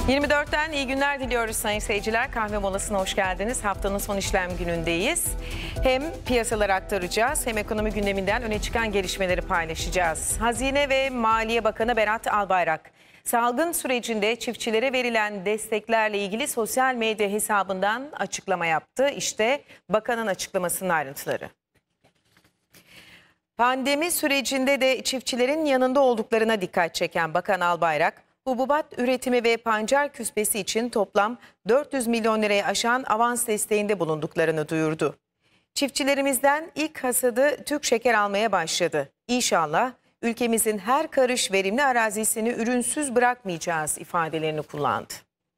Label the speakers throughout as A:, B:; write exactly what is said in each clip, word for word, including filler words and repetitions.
A: yirmi dörtten iyi günler diliyoruz sayın seyirciler. Kahve molasına hoş geldiniz. Haftanın son işlem günündeyiz. Hem piyasaları aktaracağız hem ekonomi gündeminden öne çıkan gelişmeleri paylaşacağız. Hazine ve Maliye Bakanı Berat Albayrak, salgın sürecinde çiftçilere verilen desteklerle ilgili sosyal medya hesabından açıklama yaptı. İşte bakanın açıklamasının ayrıntıları. Pandemi sürecinde de çiftçilerin yanında olduklarına dikkat çeken Bakan Albayrak, hububat üretimi ve pancar küspesi için toplam dört yüz milyon liraya aşan avans desteğinde bulunduklarını duyurdu. Çiftçilerimizden ilk hasadı Türk Şeker almaya başladı. İnşallah ülkemizin her karış verimli arazisini ürünsüz bırakmayacağız ifadelerini kullandı.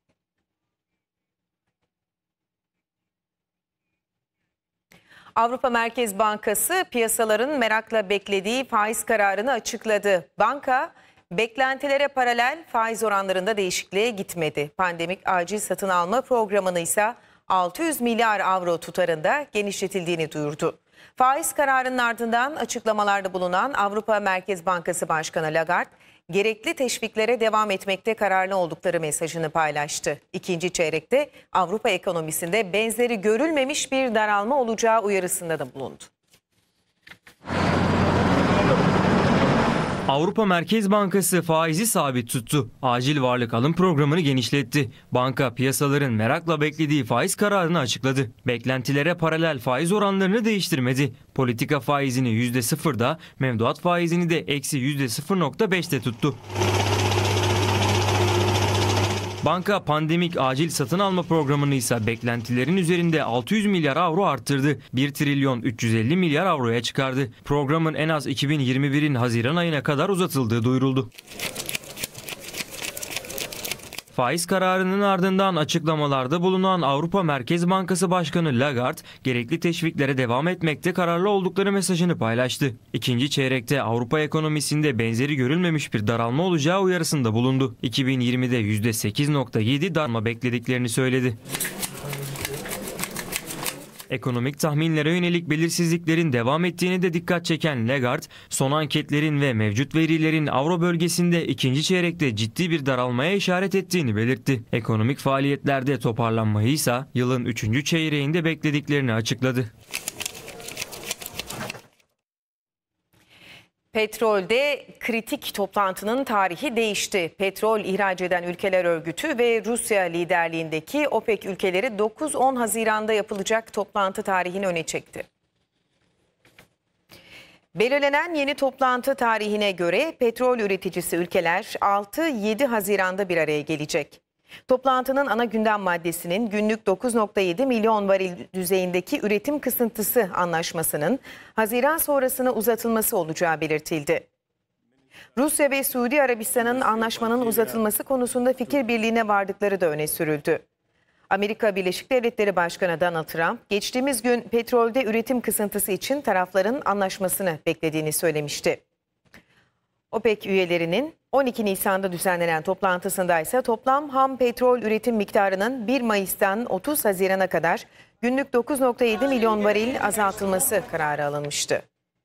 A: Avrupa Merkez Bankası piyasaların merakla beklediği faiz kararını açıkladı. Banka, beklentilere paralel faiz oranlarında değişikliğe gitmedi. Pandemik acil satın alma programını ise altı yüz milyar avro tutarında genişletildiğini duyurdu. Faiz kararının ardından açıklamalarda bulunan Avrupa Merkez Bankası Başkanı Lagarde, gerekli teşviklere devam etmekte kararlı oldukları mesajını paylaştı. İkinci çeyrekte Avrupa ekonomisinde benzeri görülmemiş bir daralma olacağı uyarısında da bulundu.
B: Avrupa Merkez Bankası faizi sabit tuttu. Acil varlık alım programını genişletti. Banka piyasaların merakla beklediği faiz kararını açıkladı. Beklentilere paralel faiz oranlarını değiştirmedi. Politika faizini yüzde sıfırda, mevduat faizini de eksi yüzde sıfır nokta beşte tuttu. Banka pandemik acil satın alma programını ise beklentilerin üzerinde altı yüz milyar avro arttırdı. bir trilyon üç yüz elli milyar avroya çıkardı. Programın en az iki bin yirmi birin Haziran ayına kadar uzatıldığı duyuruldu. Faiz kararının ardından açıklamalarda bulunan Avrupa Merkez Bankası Başkanı Lagarde, gerekli teşviklere devam etmekte kararlı oldukları mesajını paylaştı. İkinci çeyrekte Avrupa ekonomisinde benzeri görülmemiş bir daralma olacağı uyarısında bulundu. iki bin yirmide yüzde sekiz nokta yedi daralma beklediklerini söyledi. Ekonomik tahminlere yönelik belirsizliklerin devam ettiğini de dikkat çeken Lagarde, son anketlerin ve mevcut verilerin Avro bölgesinde ikinci çeyrekte ciddi bir daralmaya işaret ettiğini belirtti. Ekonomik faaliyetlerde toparlanmayı ise yılın üçüncü çeyreğinde beklediklerini açıkladı.
A: Petrolde kritik toplantının tarihi değişti. Petrol ihraç eden ülkeler örgütü ve Rusya liderliğindeki OPEC ülkeleri dokuz on Haziran'da yapılacak toplantı tarihini öne çekti. Belirlenen yeni toplantı tarihine göre petrol üreticisi ülkeler altı yedi Haziran'da bir araya gelecek. Toplantının ana gündem maddesinin günlük dokuz nokta yedi milyon varil düzeyindeki üretim kısıntısı anlaşmasının Haziran sonrasına uzatılması olacağı belirtildi. Rusya ve Suudi Arabistan'ın anlaşmanın uzatılması konusunda fikir birliğine vardıkları da öne sürüldü. Amerika Birleşik Devletleri Başkanı Donald Trump, geçtiğimiz gün petrolde üretim kısıntısı için tarafların anlaşmasını beklediğini söylemişti. OPEC üyelerinin on iki Nisan'da düzenlenen toplantısında ise toplam ham petrol üretim miktarının bir Mayıs'tan otuz Haziran'a kadar günlük dokuz nokta yedi milyon varil azaltılması kararı alınmıştı.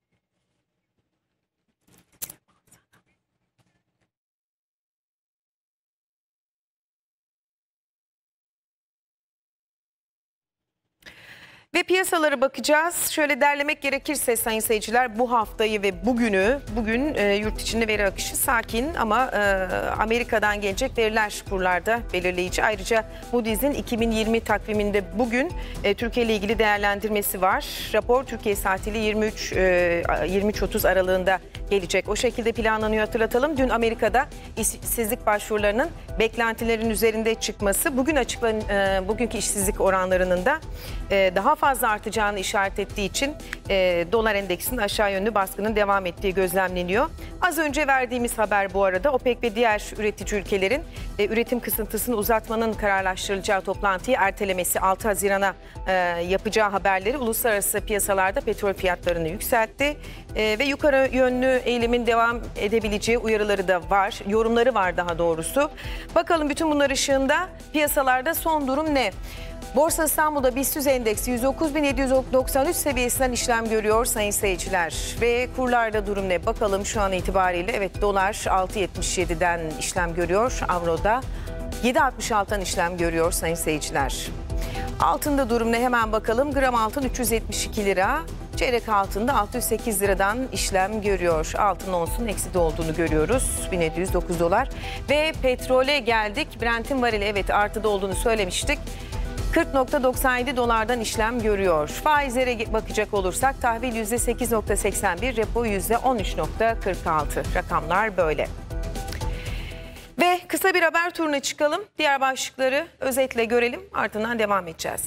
A: Ve piyasalara bakacağız. Şöyle derlemek gerekirse sayın seyirciler, bu haftayı ve bugünü, bugün e, yurt içinde veri akışı sakin ama e, Amerika'dan gelecek veriler kurlarda belirleyici. Ayrıca Moody's'in iki bin yirmi takviminde bugün e, Türkiye ile ilgili değerlendirmesi var. Rapor Türkiye saatiyle yirmi üç yirmi üç otuz aralığında gelecek. O şekilde planlanıyor, hatırlatalım. Dün Amerika'da işsizlik başvurularının beklentilerin üzerinde çıkması, bugün açıklanan e, bugünkü işsizlik oranlarının da e, daha fazla artacağını işaret ettiği için e, dolar endeksinin aşağı yönlü baskının devam ettiği gözlemleniyor. Az önce verdiğimiz haber bu arada OPEC ve diğer üretici ülkelerin e, üretim kısıntısını uzatmanın kararlaştırılacağı toplantıyı ertelemesi, altı Haziran'a e, yapacağı haberleri uluslararası piyasalarda petrol fiyatlarını yükseltti. E, ve yukarı yönlü eğilimin devam edebileceği uyarıları da var, yorumları var daha doğrusu. Bakalım bütün bunlar ışığında piyasalarda son durum ne? Borsa İstanbul'da BIST endeksi yüz dokuz bin yedi yüz doksan üç seviyesinden işlem görüyor sayın seyirciler. Ve kurlarda durum ne? Bakalım şu an itibariyle. Evet, dolar altı yetmiş yedi'den işlem görüyor. Avro'da yedi altmış altıdan işlem görüyor sayın seyirciler. Altında durum ne, hemen bakalım. Gram altın üç yüz yetmiş iki lira. Çeyrek altında altı yüz sekiz liradan işlem görüyor. Altın onsun ekside olduğunu görüyoruz. bin yedi yüz dokuz dolar. Ve petrole geldik. Brent'in varili evet artıda olduğunu söylemiştik. kırk nokta doksan yedi dolardan işlem görüyor. Faizlere bakacak olursak tahvil yüzde sekiz nokta seksen bir, repo yüzde on üç nokta kırk altı. Rakamlar böyle. Ve kısa bir haber turuna çıkalım. Diğer başlıkları özetle görelim, ardından devam edeceğiz.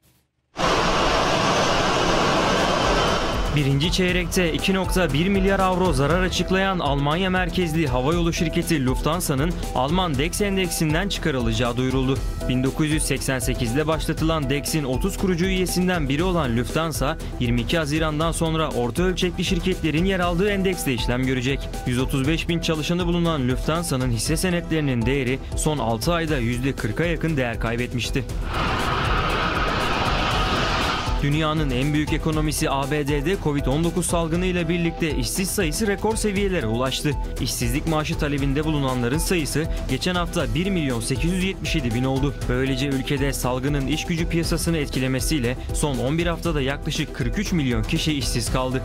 B: Birinci çeyrekte iki nokta bir milyar avro zarar açıklayan Almanya merkezli havayolu şirketi Lufthansa'nın Alman DAX endeksinden çıkarılacağı duyuruldu. bin dokuz yüz seksen sekizde başlatılan DAX'in otuz kurucu üyesinden biri olan Lufthansa, yirmi iki Haziran'dan sonra orta ölçekli şirketlerin yer aldığı endekste işlem görecek. yüz otuz beş bin çalışanı bulunan Lufthansa'nın hisse senetlerinin değeri son altı ayda yüzde kırka yakın değer kaybetmişti. Dünyanın en büyük ekonomisi A B D'de Covid on dokuz salgını ile birlikte işsiz sayısı rekor seviyelere ulaştı. İşsizlik maaşı talebinde bulunanların sayısı geçen hafta bir milyon sekiz yüz yetmiş yedi bin oldu. Böylece ülkede salgının iş gücü piyasasını etkilemesiyle son on bir haftada yaklaşık kırk üç milyon kişi işsiz kaldı.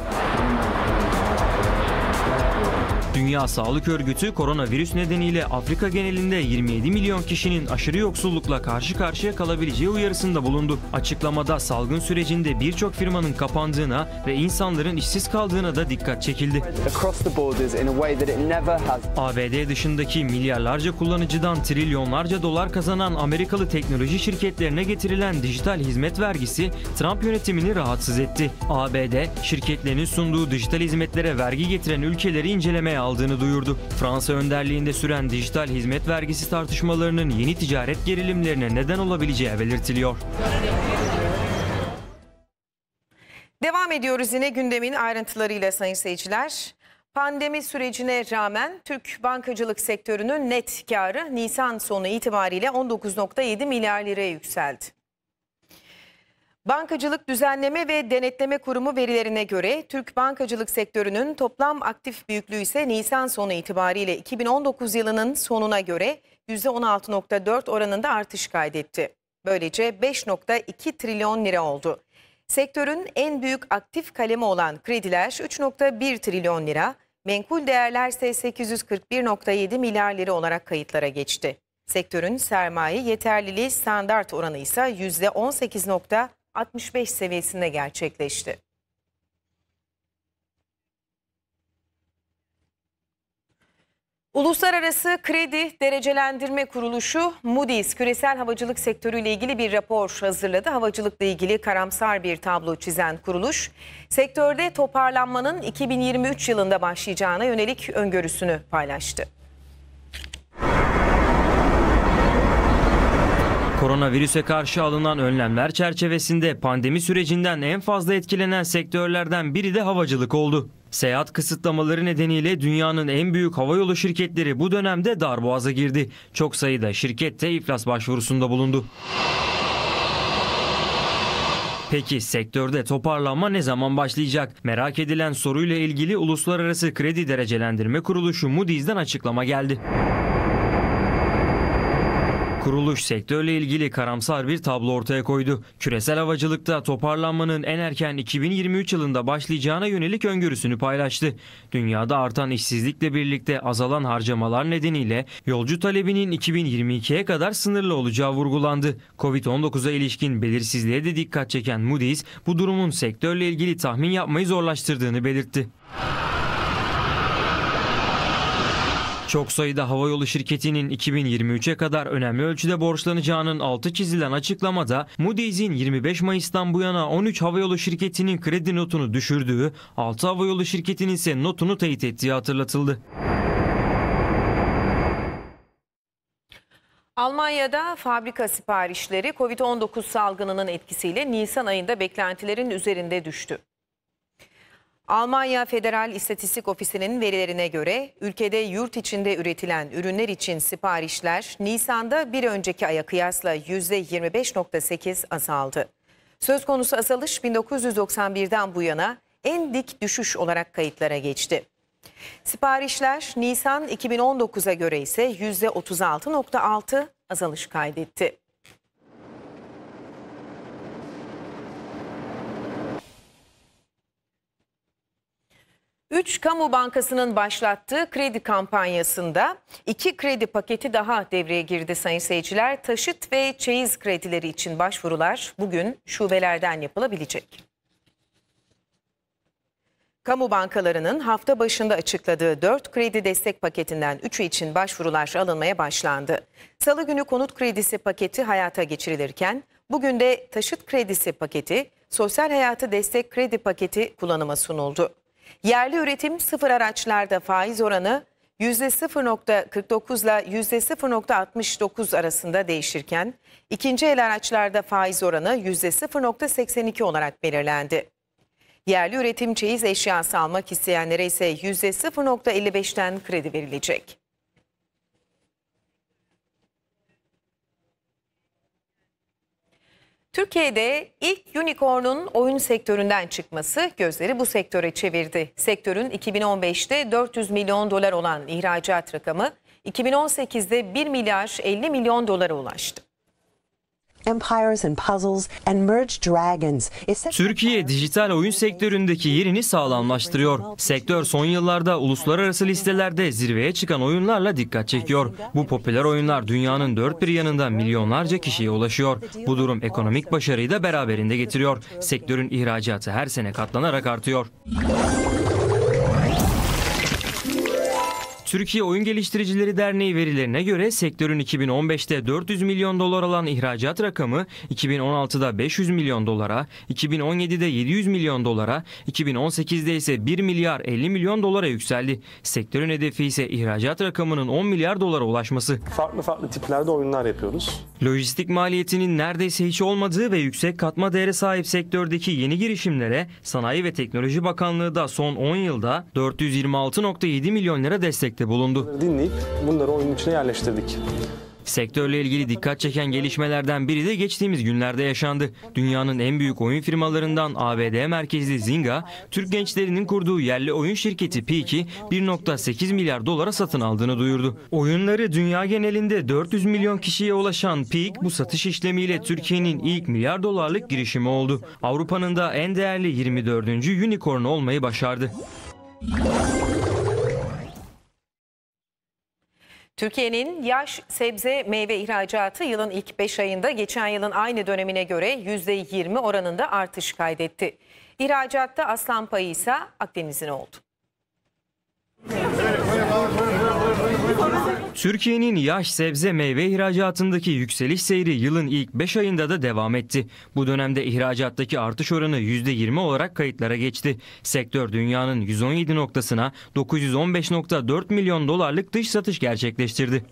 B: Dünya Sağlık Örgütü koronavirüs nedeniyle Afrika genelinde yirmi yedi milyon kişinin aşırı yoksullukla karşı karşıya kalabileceği uyarısında bulundu. Açıklamada salgın sürecinde birçok firmanın kapandığına ve insanların işsiz kaldığına da dikkat çekildi. A B D dışındaki milyarlarca kullanıcıdan trilyonlarca dolar kazanan Amerikalı teknoloji şirketlerine getirilen dijital hizmet vergisi Trump yönetimini rahatsız etti. A B D şirketlerinin sunduğu dijital hizmetlere vergi getiren ülkeleri incelemeye aldığını duyurdu. Fransa önderliğinde süren dijital hizmet vergisi tartışmalarının yeni ticaret gerilimlerine neden olabileceği belirtiliyor.
A: Devam ediyoruz yine gündemin ayrıntılarıyla sayın seyirciler. Pandemi sürecine rağmen Türk bankacılık sektörünün net karı Nisan sonu itibariyle on dokuz nokta yedi milyar liraya yükseldi. Bankacılık Düzenleme ve Denetleme Kurumu verilerine göre Türk bankacılık sektörünün toplam aktif büyüklüğü ise Nisan sonu itibariyle iki bin on dokuz yılının sonuna göre yüzde on altı nokta dört oranında artış kaydetti. Böylece beş nokta iki trilyon lira oldu. Sektörün en büyük aktif kalemi olan krediler üç nokta bir trilyon lira, menkul değerler ise sekiz yüz kırk bir nokta yedi milyar lira olarak kayıtlara geçti. Sektörün sermaye yeterliliği standart oranı ise yüzde on sekiz nokta altmış beş seviyesinde gerçekleşti. Uluslararası Kredi Derecelendirme Kuruluşu Moody's küresel havacılık sektörüyle ilgili bir rapor hazırladı. Havacılıkla ilgili karamsar bir tablo çizen kuruluş, sektörde toparlanmanın iki bin yirmi üç yılında başlayacağına yönelik öngörüsünü paylaştı.
B: Koronavirüse karşı alınan önlemler çerçevesinde pandemi sürecinden en fazla etkilenen sektörlerden biri de havacılık oldu. Seyahat kısıtlamaları nedeniyle dünyanın en büyük havayolu şirketleri bu dönemde darboğaza girdi. Çok sayıda şirket de iflas başvurusunda bulundu. Peki sektörde toparlanma ne zaman başlayacak? Merak edilen soruyla ilgili Uluslararası Kredi Derecelendirme Kuruluşu Moody's'den açıklama geldi. Kuruluş sektörle ilgili karamsar bir tablo ortaya koydu. Küresel havacılıkta toparlanmanın en erken iki bin yirmi üç yılında başlayacağına yönelik öngörüsünü paylaştı. Dünyada artan işsizlikle birlikte azalan harcamalar nedeniyle yolcu talebinin iki bin yirmi ikiye kadar sınırlı olacağı vurgulandı. Covid on dokuza ilişkin belirsizliğe de dikkat çeken Moody's bu durumun sektörle ilgili tahmin yapmayı zorlaştırdığını belirtti. Çok sayıda havayolu şirketinin iki bin yirmi üçe kadar önemli ölçüde borçlanacağının altı çizilen açıklamada Moody's'in yirmi beş Mayıs'tan bu yana on üç havayolu şirketinin kredi notunu düşürdüğü, altı havayolu şirketinin ise notunu teyit ettiği hatırlatıldı.
A: Almanya'da fabrika siparişleri Covid on dokuz salgınının etkisiyle Nisan ayında beklentilerin üzerinde düştü. Almanya Federal İstatistik Ofisi'nin verilerine göre ülkede yurt içinde üretilen ürünler için siparişler Nisan'da bir önceki aya kıyasla yüzde yirmi beş nokta sekiz azaldı. Söz konusu azalış bin dokuz yüz doksan birden bu yana en dik düşüş olarak kayıtlara geçti. Siparişler Nisan iki bin on dokuza göre ise yüzde otuz altı nokta altı azalış kaydetti. Üç kamu bankasının başlattığı kredi kampanyasında iki kredi paketi daha devreye girdi sayın seyirciler. Taşıt ve çeyiz kredileri için başvurular bugün şubelerden yapılabilecek. Kamu bankalarının hafta başında açıkladığı dört kredi destek paketinden üçü için başvurular alınmaya başlandı. Salı günü konut kredisi paketi hayata geçirilirken bugün de taşıt kredisi paketi, sosyal hayatı destek kredi paketi kullanıma sunuldu. Yerli üretim sıfır araçlarda faiz oranı yüzde sıfır nokta kırk dokuz ile yüzde sıfır nokta altmış dokuz arasında değişirken ikinci el araçlarda faiz oranı yüzde sıfır nokta seksen iki olarak belirlendi. Yerli üretim çeyiz eşyası almak isteyenlere ise yüzde sıfır nokta elli beşten kredi verilecek. Türkiye'de ilk unicorn'un oyun sektöründen çıkması gözleri bu sektöre çevirdi. Sektörün iki bin on beşte dört yüz milyon dolar olan ihracat rakamı iki bin on sekizde bir milyar elli milyon dolara ulaştı.
C: Empires and puzzles and merged dragons.
B: Türkiye dijital oyun sektöründeki yerini sağlamlaştırıyor. Sektör son yıllarda uluslararası listelerde zirveye çıkan oyunlarla dikkat çekiyor. Bu popüler oyunlar dünyanın dört bir yanında milyonlarca kişiye ulaşıyor. Bu durum ekonomik başarıyı da beraberinde getiriyor. Sektörün ihracatı her sene katlanarak artıyor. Türkiye Oyun Geliştiricileri Derneği verilerine göre sektörün iki bin on beşte dört yüz milyon dolar olan ihracat rakamı iki bin on altıda beş yüz milyon dolara, iki bin on yedide yedi yüz milyon dolara, iki bin on sekizde ise bir milyar elli milyon dolara yükseldi. Sektörün hedefi ise ihracat rakamının on milyar dolara ulaşması.
D: Farklı farklı tiplerde oyunlar yapıyoruz.
B: Lojistik maliyetinin neredeyse hiç olmadığı ve yüksek katma değere sahip sektördeki yeni girişimlere Sanayi ve Teknoloji Bakanlığı da son on yılda dört yüz yirmi altı nokta yedi milyon lira destekte bulundu.
D: Dinleyip bunları oyunun içine yerleştirdik.
B: Sektörle ilgili dikkat çeken gelişmelerden biri de geçtiğimiz günlerde yaşandı. Dünyanın en büyük oyun firmalarından A B D merkezli Zynga, Türk gençlerinin kurduğu yerli oyun şirketi Peak'i bir nokta sekiz milyar dolara satın aldığını duyurdu. Oyunları dünya genelinde dört yüz milyon kişiye ulaşan Peak, bu satış işlemiyle Türkiye'nin ilk milyar dolarlık girişimi oldu. Avrupa'nın da en değerli yirmi dördüncü unicorn olmayı başardı.
A: Türkiye'nin yaş, sebze, meyve ihracatı yılın ilk beş ayında geçen yılın aynı dönemine göre yüzde yirmi oranında artış kaydetti. İhracatta aslan payı ise Akdeniz'in oldu.
B: Türkiye'nin yaş, sebze, meyve ihracatındaki yükseliş seyri yılın ilk beş ayında da devam etti. Bu dönemde ihracattaki artış oranı yüzde yirmi olarak kayıtlara geçti. Sektör dünyanın yüz on yedi noktasına dokuz yüz on beş nokta dört milyon dolarlık dış satış gerçekleştirdi.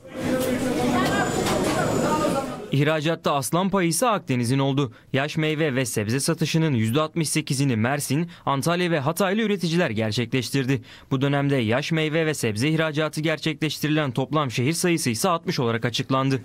B: İhracatta aslan payı ise Akdeniz'in oldu. Yaş meyve ve sebze satışının yüzde altmış sekizini Mersin, Antalya ve Hataylı üreticiler gerçekleştirdi. Bu dönemde yaş meyve ve sebze ihracatı gerçekleştirilen toplam şehir sayısı ise altmış olarak açıklandı.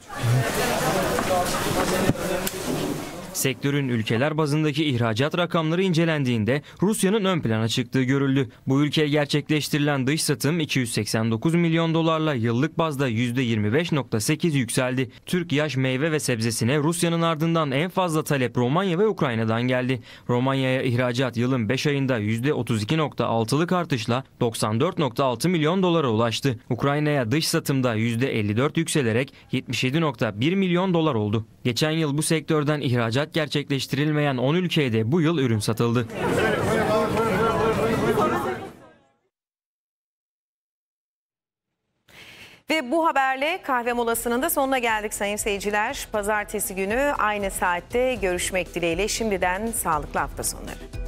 B: Sektörün ülkeler bazındaki ihracat rakamları incelendiğinde Rusya'nın ön plana çıktığı görüldü. Bu ülkeye gerçekleştirilen dış satım iki yüz seksen dokuz milyon dolarla yıllık bazda yüzde yirmi beş nokta sekiz yükseldi. Türk yaş meyve ve sebzesine Rusya'nın ardından en fazla talep Romanya ve Ukrayna'dan geldi. Romanya'ya ihracat yılın beş ayında yüzde otuz iki nokta altılık artışla doksan dört nokta altı milyon dolara ulaştı. Ukrayna'ya dış satımda yüzde elli dört yükselerek yetmiş yedi nokta bir milyon dolar oldu. Geçen yıl bu sektörden ihracat gerçekleştirilmeyen on ülkeye de bu yıl ürün satıldı.
A: Ve bu haberle kahve molasının da sonuna geldik sayın seyirciler. Pazartesi günü aynı saatte görüşmek dileğiyle şimdiden sağlıklı hafta sonları.